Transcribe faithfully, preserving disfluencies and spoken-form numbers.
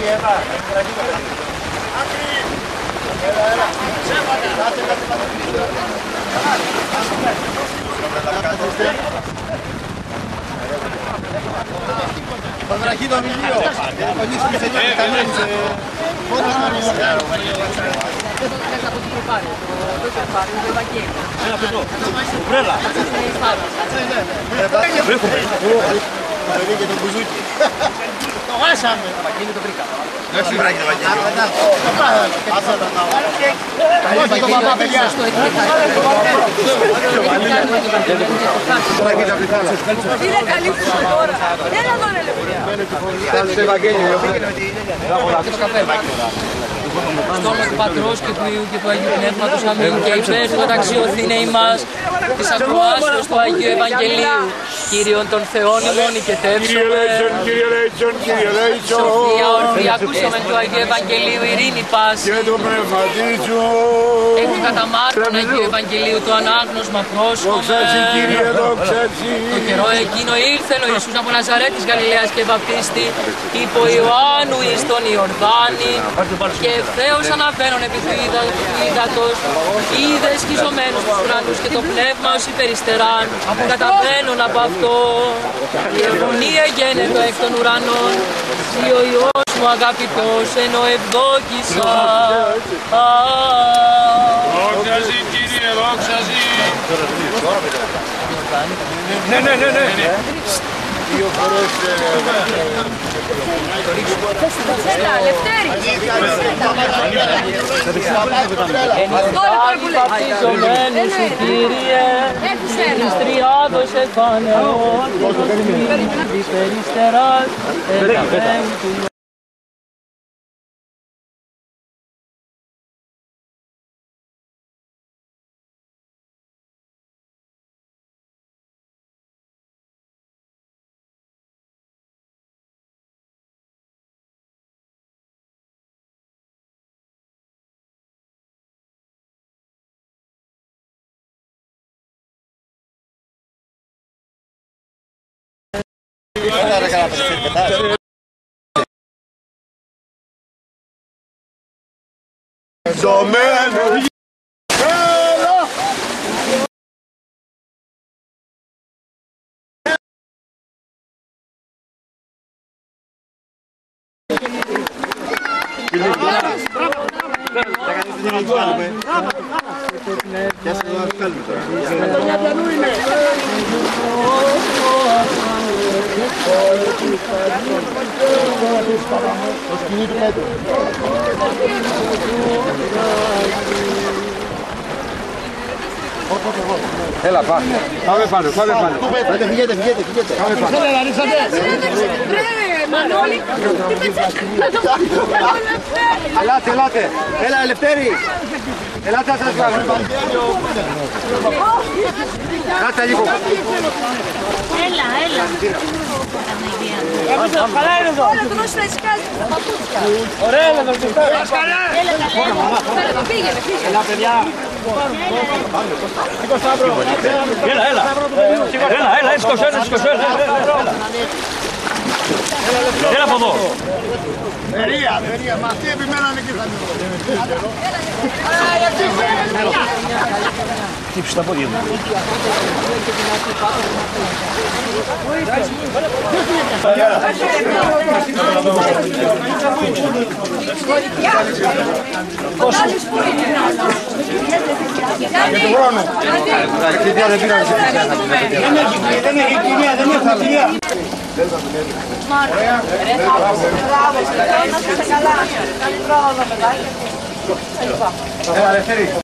Παντραχή το βιβλίο. Κονίσουμε σε νιώμη κανένας. Πόνος να μην είναι. Δεν το θες από την προπάρει. Το προπάρει, το Ευαγγέλιο. Ένα πετώ. Βρέλα. Βρέχουμε. Το βρήκε το μπουζούκι. Το βάσαμε. Το Ευαγγέλιο το βρήκα. Δεν έχει βράκι το Ευαγγέλιο. Το πράγμα. Άσε τα να βάλει. Καλώς το παπά παιδιά. Είναι καλή που είσαι τώρα. Έλα εδώ ρε λεπτά. Κάτσε το Ευαγγέλιο. Στο όνομα του Πατρός και του Υιού και του Αγίου Πνεύματος, αμήν. Και υπέρ του μεταξιωθήνε ημάς της ακροάσεως του Αγίου Ευαγγελίου, Κύριον των Θεών ημών οικετεύσομαι. Κύριε Λέησον, Κύριε Λέησον. Σοφία ορθή, ακούσαμε του Αγίου Ευαγγελίου, ειρήνη πάση. Και το πνευματί σου. Εκ του καταμάρτων Αγίου Ευαγγελίου το ανάγνωσμα πρόσχομαι. Δόξα σοι, Κύριε, δόξα σοι. Το καιρό εκείνο ήλθεν ο Ιησούς από Ναζαρέτης Γαλιλαίας και βαπτίστη υπό Ιωάννου εις τον Ιορδάνη, και ευθέως αναβαίνον επί του ύδατος, είδε σκιζωμένους τους ουρανούς και το πνεύμα ως υπεριστεράν, καταβαίνουν από αυτό. Η φωνή εγένετο εκ των ουρανών, ή ο Υιός μου αγαπητός, ενώ ευδόκησα. Δόξα σοι, Κύριε, δόξα σοι. Ναι, ναι, ναι, ναι. Δύο φορές... Έλα, Λευτέρη! Ενιστάγει βαπτιζομένου σου, Κύριε, εις τριάδος εφανεών, υπεριστεράς, ελαβέν του Ζωμένο. Έλα, πάμε. Πάμε πάνω, πάμε πάνω. Πάτε, φυγέτε, φυγέτε, φυγέτε. Πάμε πάνω. Μανώλη, Ελάτε, ελάτε. Έλα, Ελευθέρη. Ελάτε, σας βγάλω. Κάτσε λίγο. Έλα, έλα. Καλά είναι εδώ. όλα τον όσο φρεσκάζει τα παπούτσια. Ωραία είναι εδώ. Έλα, καλά, πήγαινε, πήγαινε. Έλα, παιδιά. Έλα, έλα. Έλα, έλα, έσκος, έλα, έσκος, έλα. Έλα από εδώ. Μερία, μερία. Μα αυτοί επιμένανε και θα την δω. Χτύψε τα πόδια μου. Για τον χρόνο. Εξαιτία δεν πήραμε. Δεν έχει κυρία, δεν έχει κυρία. Ωραία. Μπράβο, να είστε καλά. Καλή χρόνο, παιδάκι. Έλα, Ελευθέρη.